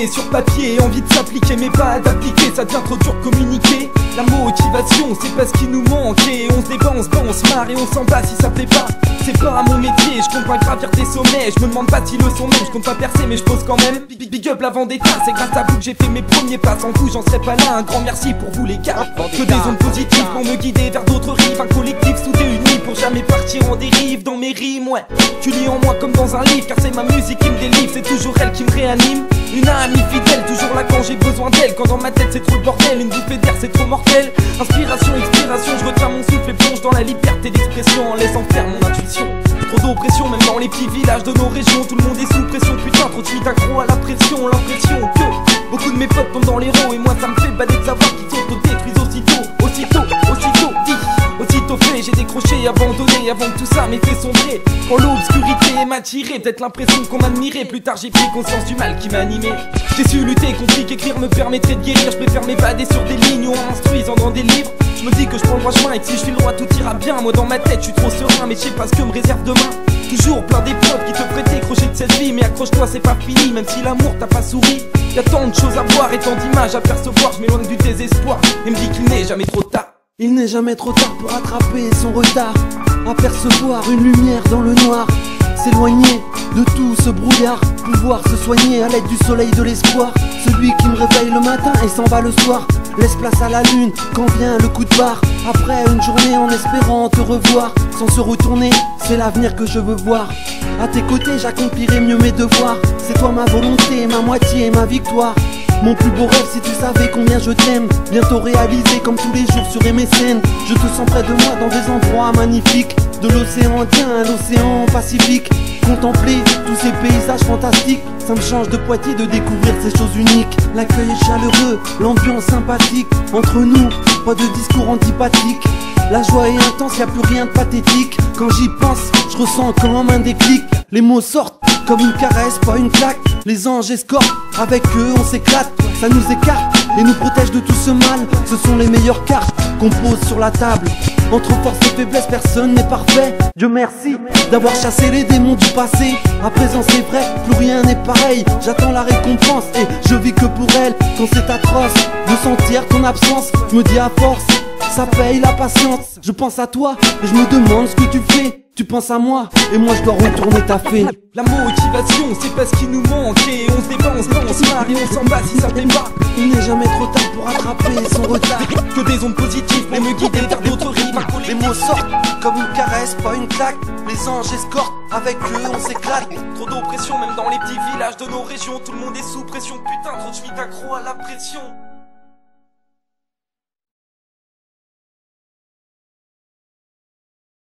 s'exprimer sur papier, envie de s'appliquer mais pas d'appliquer, ça devient trop dur de communiquer. La motivation c'est pas ce qui nous manque, et on se débat, on se bat, on se marre et on s'en bat si ça plaît pas. C'est pas mon métier, je compte pas gravir des sommets, je me demande pas si le son même, je compte pas percer mais je pose quand même. Big up la Vendetta, c'est grâce à vous que j'ai fait mes premiers pas, sans vous j'en serais pas là, un grand merci pour vous les gars. Que des ondes positives pour me guider vers d'autres rives, un collectif soudé uni pour jamais partir en dérive dans mes rimes, ouais. Tu lis en moi comme dans un livre, car c'est ma musique qui me délivre, c'est toujours elle qui me réanime. Une amie fidèle, toujours là quand j'ai besoin d'elle, quand dans ma tête c'est trop le bordel, une bouffée d'air c'est trop mortel. Inspiration, expiration, je retiens mon souffle et plonge dans la liberté d'expression en laissant faire mon intuition. Trop d'oppression même dans les petits villages de nos régions, tout le monde est sous pression, putain trop de suite accro à la pression. L'impression que beaucoup de mes potes tombent dans les roues, et moi ça me fait bader de savoir qu'ils s'auto-détruisent aussitôt dit. Aussitôt fait, j'ai décroché, abandonné avant que tout ça m'ait fait sombrer. Quand l'obscurité m'a tiré, peut-être l'impression qu'on m'admirait. Plus tard j'ai pris conscience du mal qui m'animait. J'ai su lutter, compris qu'écrire me permettrait de guérir. Je préfère m'évader sur des lignes ou en instruisant dans des livres. Je me dis que je prends le droit chemin et que si je suis le droit tout ira bien. Moi dans ma tête je suis trop serein, mais je sais pas ce que me réserve demain. Toujours plein d'épreuves qui te feraient décrocher de cette vie, mais accroche-toi c'est pas fini, même si l'amour t'a pas souri. Y'a tant de choses à voir et tant d'images à percevoir, je m'éloigne du désespoir et me dis qu'il n'est jamais trop tard. Il n'est jamais trop tard pour rattraper son retard, apercevoir une lumière dans le noir, s'éloigner de tout ce brouillard, pouvoir se soigner à l'aide du soleil de l'espoir. Celui qui me réveille le matin et s'en va le soir, laisse place à la lune quand vient le coup de barre. Après une journée en espérant te revoir, sans se retourner, c'est l'avenir que je veux voir. À tes côtés j'accomplirai mieux mes devoirs, c'est toi ma volonté, ma moitié et ma victoire. Mon plus beau rêve, si tu savais combien je t'aime, bientôt réalisé comme tous les jours sur MSN. Je te sens près de moi dans des endroits magnifiques, de l'océan Indien à l'océan Pacifique. Contempler tous ces paysages fantastiques, ça me change de Poitiers de découvrir ces choses uniques. L'accueil est chaleureux, l'ambiance sympathique, entre nous, pas de discours antipathiques. La joie est intense, y'a plus rien de pathétique. Quand j'y pense, je ressens comme un déclic. Les mots sortent comme une caresse, pas une claque. Les anges escortent, avec eux on s'éclate. Ça nous écarte et nous protège de tout ce mal. Ce sont les meilleures cartes qu'on pose sur la table. Entre force et faiblesse, personne n'est parfait. Dieu merci d'avoir chassé les démons du passé. À présent c'est vrai, plus rien n'est pareil. J'attends la récompense et je vis que pour elle. Quand c'est atroce de sentir ton absence, je me dis à force, ça paye la patience. Je pense à toi et je me demande ce que tu fais. Tu penses à moi et moi je dois retourner taffer. La motivation c'est pas ce qui nous manque, et on se débat, on se marre et on s'en bat si ça plaît pas. Il n'est jamais trop tard pour rattraper son retard. Que des ondes positives pour me guider vers d'autres rives. Les mots sortent comme une caresse, pas une claque. Les anges escortent, avec eux on s'éclate. Trop d'oppression même dans les petits villages de nos régions, tout le monde est sous pression, putain trop de schmitt accro à la pression.